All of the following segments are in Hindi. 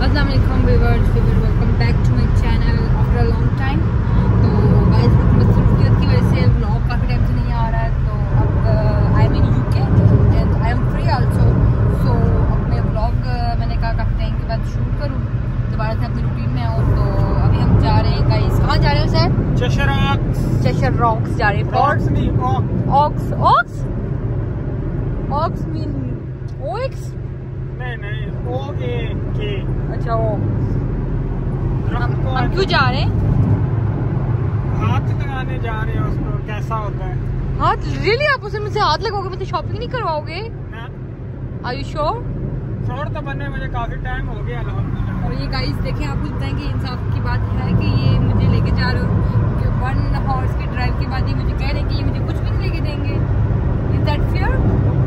अस्सलाम वालेकुम viewers, welcome back to my channel after a long time. तो गाइस मसरूफियत की वजह से व्लॉग काफ़ी टाइम से नहीं आ रहा है। तो अब I am in UK and I am free also. So अपने व्लॉग मैंने कहा काफ़ी टाइम के बाद शूट करूँ, दोबारा से अपनी रूटीन में आऊँ। तो अभी हम जा रहे हैं गाइस, कहाँ जा रहे हैं सर? चेशर रॉक्स जा रहे हैं। Oaks mean OX? नहीं O-A-K। अच्छा वो हम क्यों जा रहे हैं? हाथ लगाने जा रहे हैं उसको, कैसा होता है हाथ? रियली आप उसे मुझसे हाथ लगाओगे, मुझे शॉपिंग नहीं करवाओगे? Are you sure? श्योर तो बने, मुझे काफी टाइम हो गया अल्हम्दुलिल्लाह। और ये गाइस देखें, आपको बताएंगे इंसाफ की बात है कि ये मुझे लेके जा रहे हो कि 1 हॉर्स की ड्राइव के बाद ये मुझे कह रहे हैं कि ये मुझे कुछ भी नहीं लेके देंगे। Is that fair?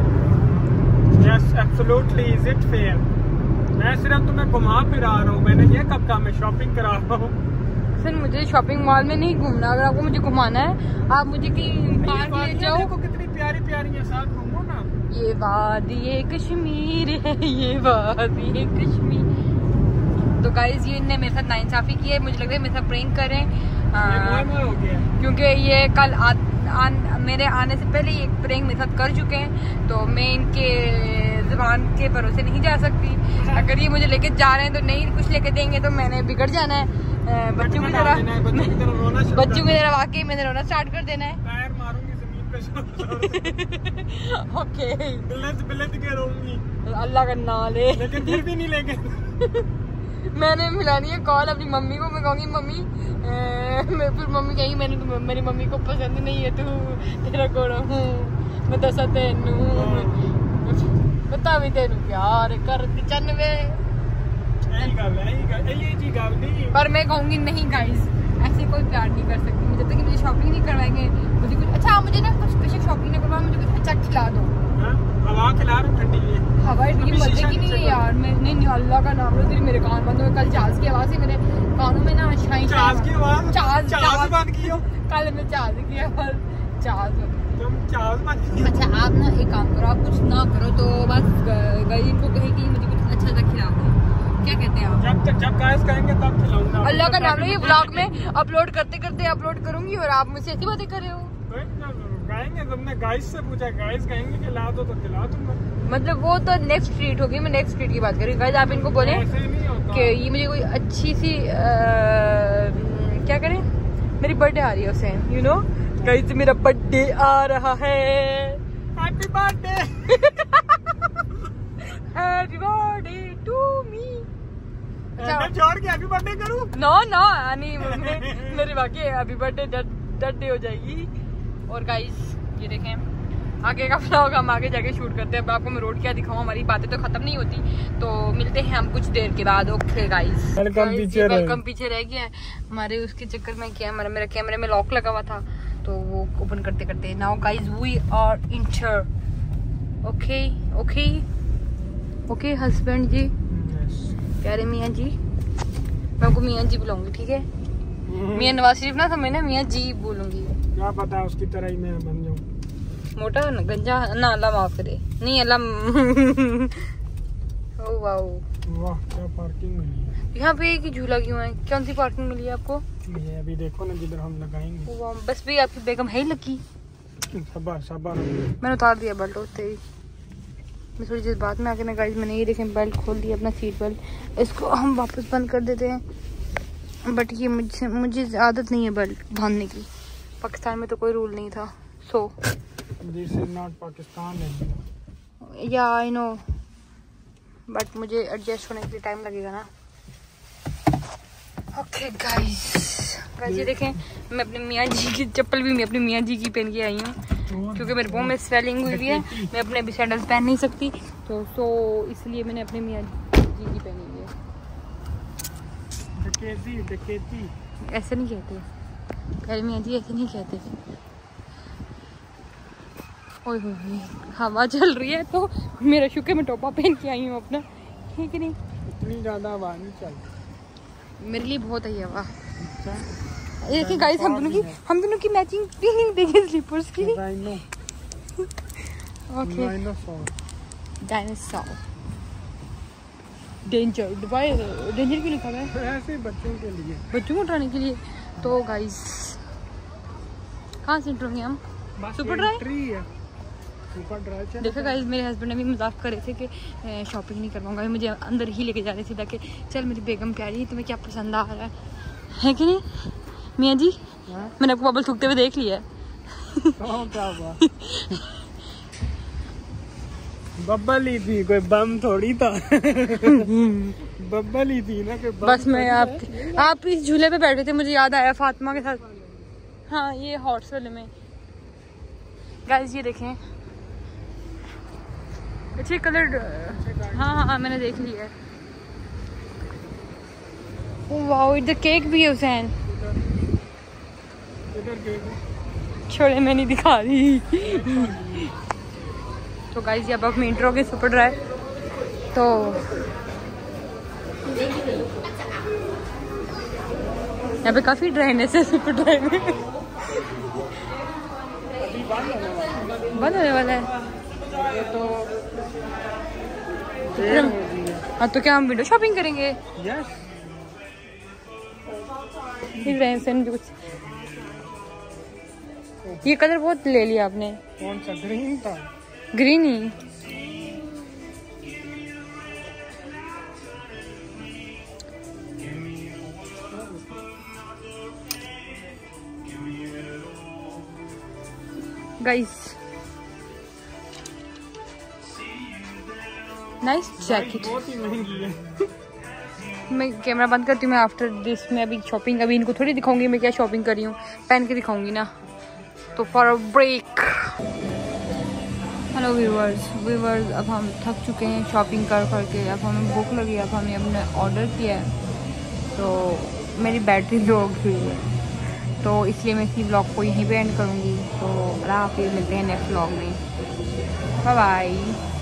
Yes absolutely. Is it fair? मैं सिर्फ तुम्हें घुमा फिरा रहा हूँ, मैंने ये कब कहा मैं शॉपिंग करा रहा हूँ? सर मुझे शॉपिंग मॉल में नहीं घूमना, अगर आपको मुझे घुमाना है आप मुझे कहीं पार्क ले जाओ। देखो कितनी प्यारी प्यारी है, साथ घूमो ना। ये वादी कश्मीर है, ये वादी कश्मीर। तो गाइज ये इनने मेरे साथ नाइंसाफी की है, मुझे लग रहा है मेरे साथ प्रैंक कर रहे हैं हो गया क्योंकि ये कल मेरे आने से पहले ये प्रैंक मेरे साथ कर चुके हैं। तो मैं इनके जुबान के भरोसे नहीं जा सकती। अगर ये मुझे लेके जा रहे हैं तो नहीं कुछ लेके देंगे तो मैंने बिगड़ जाना है। बच्चों की तरह वाकई मैंने रोना स्टार्ट कर देना है। पैर मारूंगी जमीन पे ओके बिलत के रोऊंगी, अल्लाह का नाम ले, लेकिन फिर भी नहीं लेंगे। मैंने मिलानी है कॉल अपनी मम्मी को, मैं कहूँगी मम्मी फिर मम्मी कहेगी मैंने मेरी मम्मी को पसंद नहीं है तू, तेरा कोड़ा हूँ मैं दसा तेनू बता भी तेनू प्यार कर 95। पर मैं कहूँगी नहीं गाइस, ऐसे कोई प्यार नहीं कर सकती मुझे, जब तक मुझे शॉपिंग नहीं करवाएंगे। मुझे कुछ अच्छा, मुझे ना कुछ स्पेशल शॉपिंग नहीं करवा, मुझे कुछ अच्छा खिला दो। हवा खिला रहा हूँ ठंडी है, हवा इतनी मजे की नहीं है यार। मैं नहीं अल्लाह का नाम लो, तेरी मेरे कान बंद हो। कल जहाज की आवाज से मेरे कानों में ना जहाज की आवाज, जहाज बंद की हो। कल मैं जहाज की आवाज, जहाज बंद की। अच्छा आप ना एक काम करो, आप कुछ ना करो तो बस गई इनको कहे कि मुझे कुछ अच्छा सा खिला दो। क्या कहते हैं आप? जब गाइस कहेंगे तब खिलाऊंगा। अल्लाह का नाम लो, ये व्लॉग में अपलोड करते करते अपलोड करूंगी और आप मुझसे ऐसी बातें कर रहे हो। गाएंगे, तुमने गाइस से पूछा, गाइस कहेंगे खिला दो तो खिला दूंगा। मतलब वो तो नेक्स्ट स्ट्रीट होगी, मैं नेक्स्ट स्ट्रीट की बात कर रही हूँ। गाइस आप इनको बोले कि ये मुझे कोई अच्छी सी क्या करें, मेरी बर्थडे आ रही है उसे, यू नो गाइस मेरा बर्थडे आ रहा है। Happy birthday happy birthday to me. मैं छोड़ के हैप्पी बर्थडे करूं? नो नहीं मेरी बाकी हैप्पी बर्थडे डे हो जाएगी। और गाइस ये देखें आगे का व्लॉग हम आगे जाके शूट करते हैं। अब आपको मैं रोड क्या दिखाऊं, हमारी बातें तो खत्म नहीं होती। तो मिलते हैं हम कुछ देर के बाद। ओके गाइस, वेलकम पीछे रह गया है हमारे, उसके चक्कर में क्या मेरा कैमरे में लॉक लगा हुआ था तो वो ओपन करते करते now guys we are enter. Okay husband ji, प्यारे मियाँ जी, मैं आपको मियाँ जी बुलाऊंगी, ठीक है? मियाँ नवाज शरीफ ना तो मैं ना मियाँ जी बोलूंगी। क्या पता उसकी तरह ही मैं बन जाऊं। मोटा गंजा ना, अल्लाह माफ करे। नहीं अल्लाह ओ वाह क्या पार्किंग मिली है यहाँ पे। एक झूला क्यों है? कौन सी पार्किंग मिली है आपको? ये अभी देखो ना जिधर हम लगाएंगे। बस भी आपकी बेगम है ही लकी। सबर मैंने उतार दिया बेल्ट होते ही। मैं थोड़ी देर बाद में आके ना गाइस मैंने ये देखें बेल्ट खोल दिया अपना, सीट बेल्ट। इसको हम वापस बंद कर देते हैं, बट ये मुझे आदत नहीं है बेल्ट बांधने की। पाकिस्तान में तो कोई रूल नहीं था। So this is not Pakistan. Yeah I know, but मुझे एडजस्ट होने के लिए टाइम लगेगा ना। ओके गाइस ये देखें मैं अपने मियाँ जी की चप्पल भी मैं अपनी मियाँ जी की पहन के आई हूँ क्योंकि मेरे पाँव में स्वेलिंग हुई हुई है। मैं अपने अभी सैंडल्स पहन नहीं सकती तो इसलिए मैंने अपने मियाँ जी की पहनी हुई है। डकैती ऐसे नहीं कहते प्यारे मियाँ जी, ऐसे नहीं कहते। ओए होए हवा चल रही है तो मेरा शुक्र मैं टोपा पहन के आई हूँ अपना, ठीक है नहीं? इतनी ज्यादा हवा नहीं चलती मेरे लिए, बहुत है हवा। देखिए गाइस हम दोनों की मैचिंग देखिए स्लीपर्स की। Okay dinosaur danger Dubai danger क्यों लिखा हुआ है? ऐसे ही बच्चों के लिए, बच्चों को उठाने के लिए। तो गाइस कहाँ से उतरेंगे हम? सुपर ड्राई है, सुपर ड्राई। देखो गाइस मेरे हस्बैंड ने भी मजाक कर रहे थे कि शॉपिंग नहीं कर पाऊंगा, मुझे अंदर ही लेके जा रहे थे ताकि चल मेरी बेगम प्यारी तुम्हें क्या पसंद आ रहा है कि नहीं मियाँ जी? मैंने आपको बबल थूकते हुए देख लिया है। क्या हुआ? बब्बल ही थी, कोई बम थोड़ी था। बब्बल ही थी ना, कोई बम। बस मैं आप इस झूले पे बैठे थे, मुझे याद आया फातिमा के साथ। हाँ ये हॉर्स वाले में गाइस ये देखें अच्छे कलर। हाँ मैंने देख लिया है। वाओ इधर केक भी है हुसैन। छोड़े मैं नहीं दिखा रही। तो गाइस अब हम इंट्रो के सुपर ड्राई। तो यहाँ पे काफी ड्राइनेस है सुपर ड्राई में। बंद होने वाला है हाँ तो क्या हम विंडो शॉपिंग करेंगे? यस। कुछ ये कलर बहुत ले लिया आपने। कौन सा? ग्रीन था। ग्रीन ही। Guys nice jacket. बहुत ही महंगी है। मैं कैमरा बंद करती हूँ। मैं आफ्टर दिस में अभी शॉपिंग, अभी इनको थोड़ी दिखाऊंगी मैं क्या शॉपिंग कर रही हूँ, पहन के दिखाऊंगी ना। तो for a break. Hello viewers अब हम थक चुके हैं शॉपिंग कर करके। अब हमें भूख लगी है, अब हमने अपने ऑर्डर किया है। तो मेरी बैटरी लो हो गई है, तो इसलिए मैं इसी ब्लॉग को यहीं पे एंड करूँगी। तो अल्लाह हाफिज़, मिलते हैं नेक्स्ट ब्लॉग में। Bye bye.